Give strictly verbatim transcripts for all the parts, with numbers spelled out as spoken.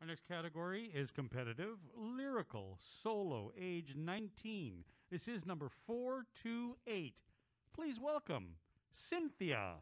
Our next category is competitive, lyrical, solo, age nineteen. This is number four two eight. Please welcome Cynthia.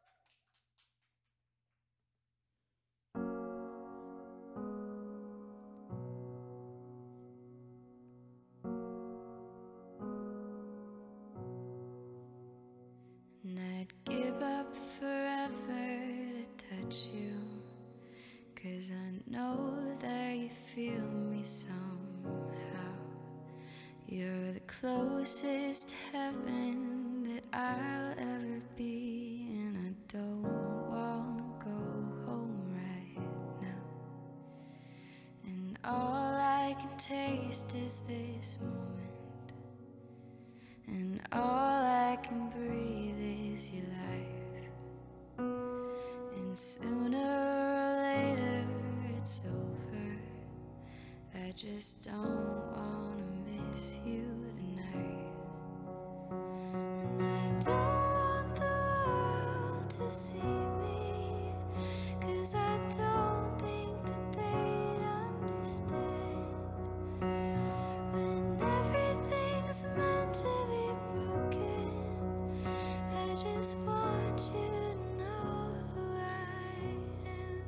And I'd give up forever to touch you, 'cause I know that you feel me somehow. You're the closest to heaven that I'll ever be, and I don't wanna go home right now. And all I can taste is this moment, and all I can breathe is your life. And sooner or later it's over. I just don't wanna miss you tonight. And I don't want the world to see me, 'cause I don't think that they'd understand. When everything's meant to be broken, I just want you to know who I am.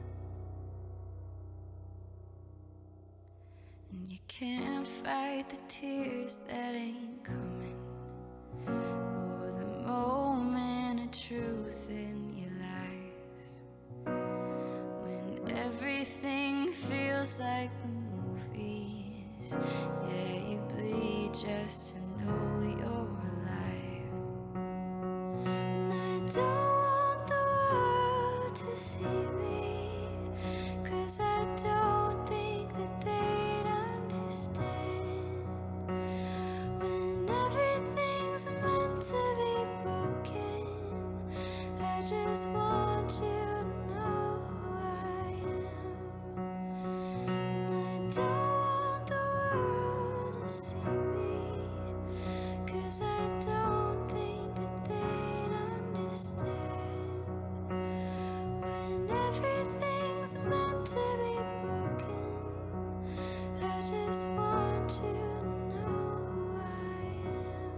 And you can't fight the tears that ain't coming, or the moment of truth in your lies. When everything feels like the movies, yeah, you bleed just to know you're alive. And I don't want the world to see me, 'cause I don't think that they'd understand. When everything's meant to be broken, I just want you to know who I am. And I don't want the world to see me, 'cause I don't think that they'd understand. When everything's meant to be broken, I just want you to know who I am.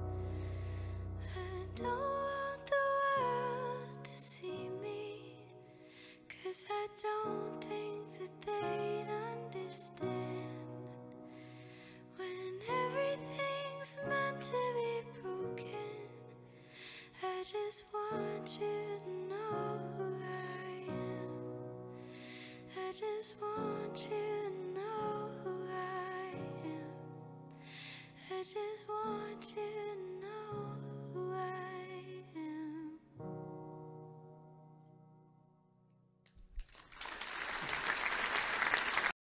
I don't want the world to see me, 'cause I don't think that they'd understand. When everything's meant to be broken, I just want you to know who I am. I just want you to know who I am. I just want you to know